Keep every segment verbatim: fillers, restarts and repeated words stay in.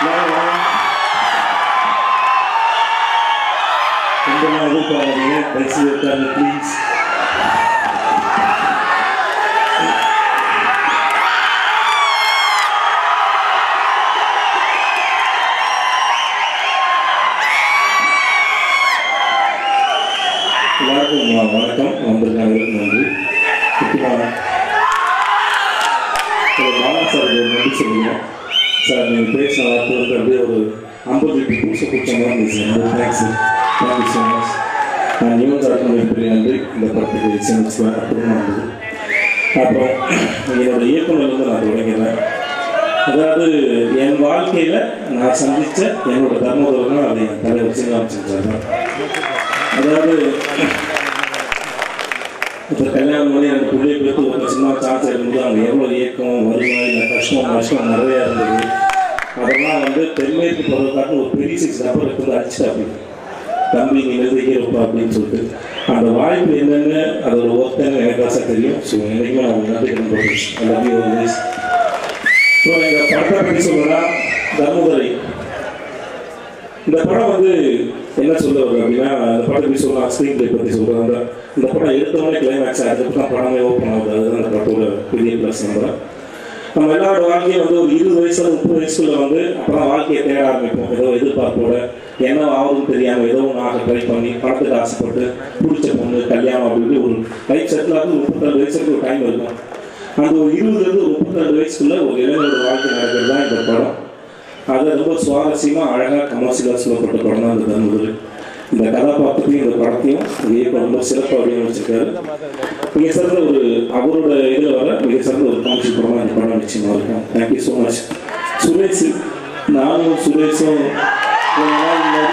Please. வணக்கம் வந்திருக்காங்களுக்கு நன்றி. முக்கியமாக பாலா சார் நன்றி சொல்லுங்கள் சார். நீங்கள் பேசின வார்த்தை வந்து அப்படியே ஒரு ஐம்பது லிட்டர் பூசை பிடிச்ச மாதிரி இருந்துச்சு. Thanks thank you so much. நான் யுவன் சாருக்கு பெரிய நன்றி. இந்த படத்துக்கு இசையமைச்சு அற்புதமாக இருந்தது. அப்புறம் என்னோட இயக்குனர் வந்து நான் தொடங்கிறேன். அதாவது என் வாழ்க்கையில் நான் சந்தித்த என்னோட தர்மதுரைனா அதை என் தலைவர் சீனிவாசன். அதாவது இப்போ கல்யாணம் பண்ணி எனக்கு பிள்ளைய பேர்த்து ஒரு சின்ன சான்ஸ் இருக்கும்போது அங்கே எவ்வளோ இயக்கம் வருவாய் இல்லை கஷ்டம் கஷ்டம் நிறையா இருந்தது. அதெல்லாம் வந்து தென்மேற்கு போகிறதுக்காக ஒரு பெரிய சிக்ஸ் நபர் வந்து அடிச்சுட்டா அப்படி தம்பி நீ எழுதிக்கிறப்பா அப்படின்னு சொல்லிட்டு அந்த வாய்ப்பு என்னென்னு அதோட ஒர்க்குன்னு எனக்கு ஆசை தெரியும். ஸோ என்றைக்குமே நான் நன்றி பண்ணுறேன். எல்லாத்தையும் ஒரு வயசு. ஸோ எங்கள் படத்தை பற்றி சொல்லணும்னா தர்மதுரை இந்த படம் வந்து என்ன சொல்ல வருது அப்படின்னா, இந்த படத்தை பற்றி சொல்லலாம். ஸ்க்ரீன் பிளே பற்றி சொல்கிறாங்க. இந்த படம் எடுத்தவொடனே கிளைமேக்ஸ் அதுக்கு தான் படமே ஓப்பன் ஆகுது. அதுதான் இந்த படத்தோட பெரிய ப்ளஸ் நம்புறேன். நம்ம எல்லாரோட வாழ்க்கையை வந்து ஒரு இருபது வயசுல முப்பது வயசுக்குள்ள வந்து அப்புறம் வாழ்க்கையை தேட ஆரம்பிப்போம். ஏதோ எதிர்பார்ப்போட என்ன ஆகுதுன்னு தெரியாமல் ஏதோ ஒன்று ஆக ட்ரை பண்ணி படத்துக்கு ஆசைப்பட்டு பிடிச்ச பொண்ணு கல்யாணம் அப்படின்னு ஒரு லைஃப் செட்டில் ஆகுது. முப்பத்தாறு வயசுக்கு ஒரு டைம் இருக்கும். அந்த ஒரு இருபதுலேருந்து ஒரு முப்பத்தாறு வயசுக்குள்ள ஒரு இளைஞரோட வாழ்க்கை நடக்கிறது தான் இந்த படம். அது ரொம்ப சுவாரஸ்யமாக அழகாக கமர்ஷியலாக சொல்லப்பட்ட படம் தான் இந்த தர்மதுரை. இந்த கதாபாத்திரத்தையும் இந்த படத்தையும் இயக்கம் ரொம்ப சிறப்பாக வடிவமைச்சிருக்காரு. மிக சிறந்த ஒரு அவரோட இதில் வர மிக சிறந்த ஒரு காட்சி படமாக இந்த படம் நிச்சயமாக இருக்கும். Thank you so much. சுரேஷ், நானும் சுரேஷும் கொஞ்ச நாள் முன்னாடி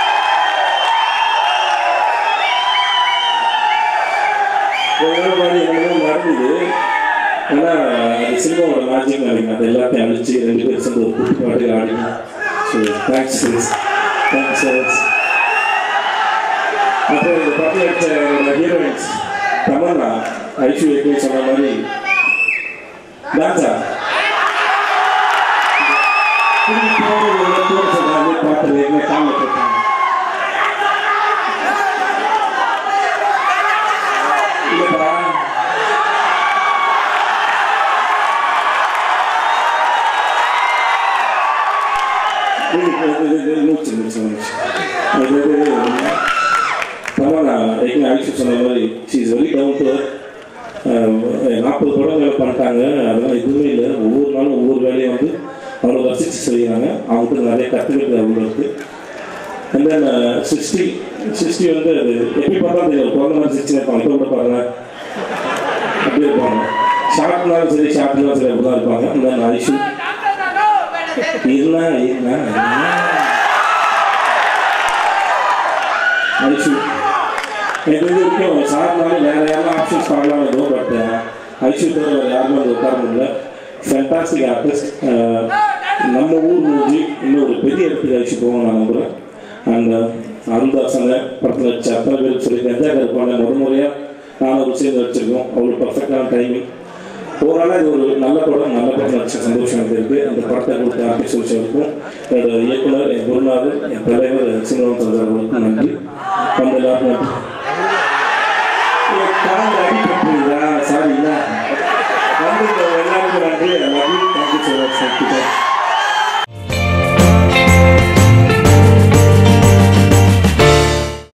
கொஞ்ச நாள் முன்னாடி என்னமோ நடந்தது. ஏன்னா அது சினிமாவோட மேஜிக் நினைக்கிறேன். அது எல்லாத்தையும் அழிச்சு ரெண்டு பேரும் சேர்ந்து ஒரு குட்டி பாட்டுக்கு ஆடினோம். So thanks Suresh. Thanks so much. அப்புறம் இந்த படத்தில் எடுத்த என்னோட ஹீரோயின்ஸ் தமன்னா ஐஷு ஏற்கனவே சொன்ன மாதிரி டான்ஸா பார்த்து ஏற்கனவே காமில் போட்டாங்க. இல்லைப்பா நூற்றி நூற்றி தமன்னா ஏற்கனவே ஐஷு சொன்ன மாதிரி she is very down to earth. நாற்பது படங்களை பண்ணிட்டாங்க. அதெல்லாம் எதுவுமே இல்லை. ஒவ்வொரு நாளும் ஒவ்வொரு வேலையும் வந்து அவ்வளோ ரசித்து செய்கிறாங்க. அவங்களுக்கு நிறைய கற்றுக்கிறது அவ்வளோ இருக்குது. அண்ட் தென் சிக்ஸ்டி சிக்ஸ்டி வந்து அது எப்படி பார்த்தா தெரியும். குழந்த மாதிரி சிக்ஸ்டி இருப்பாங்க. இப்போ கூட பாருங்க அப்படியே இருப்பாங்க. ஷார்ட்னாலும் சரி ஷார்ட்னாலும் சரி அப்படி தான் இருப்பாங்க. அண்ட் தென் ஐஷு என்ன என்ன ஐஷு எனக்கு இது வரைக்கும் சார்னாலும் வேறு யாரும் ஆப்ஷன்ஸ் பார்க்கலாம் ஏதோ. பட் ஐஷு தவிர வேறு யாருமே அது உட்கார முடியல. Fantastic artist. நம்ம ஊர் மூஞ்சி இன்னும் ஒரு பெரிய இடத்துக்கு ஐஷு போவோம் நான் நம்புகிறேன். அண்ட் அருள்தாசனை படத்தில் வச்சு அத்தனை பேருக்கு சொல்லி கஞ்சாக இருப்பாங்க. முத முறையாக நானும் ஒரு சேர்ந்து வச்சுருக்கோம். அவ்வளோ பர்ஃபெக்டான டைமிங். ஓவராலாக இது ஒரு நல்ல படம். நல்ல படம் வச்ச சந்தோஷம் எனக்கு இருக்குது. அந்த படத்தை கொடுத்த ஆர்டிஸ்ட் விஷயத்துக்கும் என்னோட இயக்குனர் என் குருநாதர் என் தலைவர் சீனிவாசன் அவர்களுக்கும் நன்றி. வந்து எல்லாருக்கும் நன்றி. கால் அடிப்பட்டுதா சாரி இல்லை வந்து எல்லாருக்கும் நன்றி. எல்லாருக்கும் தேங்க்யூ ஸோ மச்.